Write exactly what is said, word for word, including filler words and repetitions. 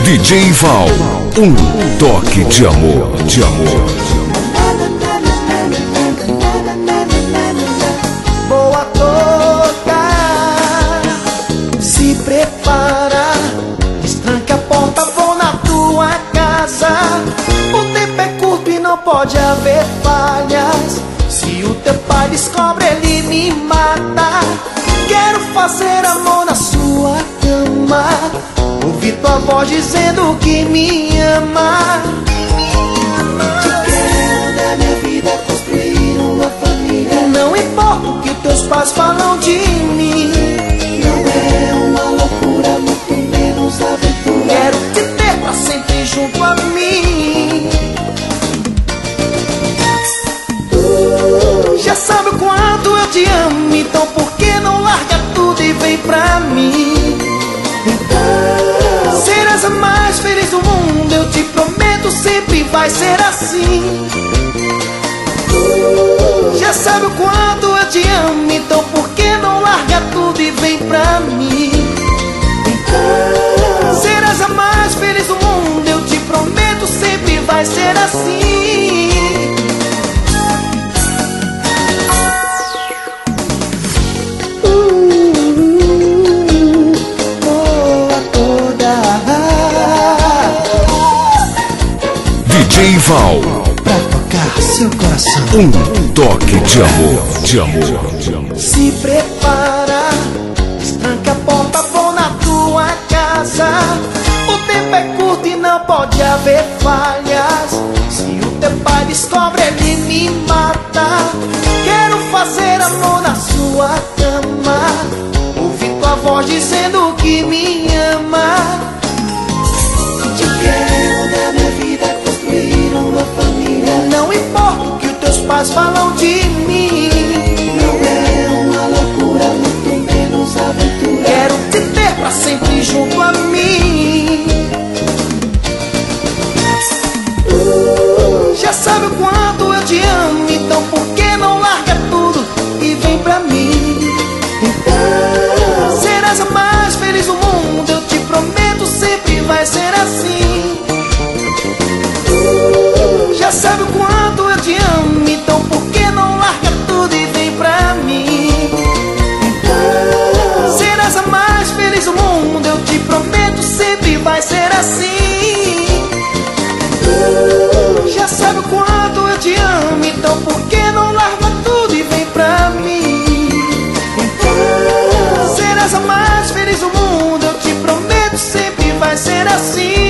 D J Val, um toque de amor, de amor. Boa toda, se prepara, destranca a porta, vou na tua casa. O tempo é curto e não pode haver falhas. Se o teu pai descobre, ele me mata. Quero fazer amor na sua cama, ouvir tua voz dizendo que me ama. Te quero da minha vida, construir uma família. Não importa o que teus pais falam de mim. Não é uma loucura, muito menos aventura. Quero te ter pra sempre junto a mim. Tu já sabe o quanto eu te amo, então por que não larga tudo e vem pra mim? Então serás a mais feliz do mundo, eu te prometo, sempre vai ser assim. Tu já sabe o quanto eu te amo, então por que não larga tudo e vem pra mim? Então serás a mais feliz do mundo, eu te prometo, sempre vai ser assim. D J Val, Pra tocar seu coração. um toque de amor, de amor, de amor. Se prepara, destranca a porta, vou na tua casa. O tempo é curto e não pode haver falhas. Se o teu pai descobre, ele me mata. Quero fazer amor na sua cama, ouvir tua voz dizendo que me ama. Te quero da minha vida, construir uma família. Não importa o que os teus pais falam de mim. Não é uma loucura, muito menos aventura. Quero te ter pra sempre junto a mim. Tu já sabe o quanto eu te amo, então por que não larga tudo e vem pra mim? Então serás a mais feliz do mundo, eu te prometo, sempre vai ser assim. Tu já sabe o quanto eu te amo, então por que não larga tudo e vem pra mim? Então serás a mais feliz do mundo, eu te prometo, sempre vai ser assim. Tu já sabe o quanto eu te amo, então por que não larga tudo e vem pra mim? Então serás a mais feliz do mundo, eu te prometo, sempre vai ser assim.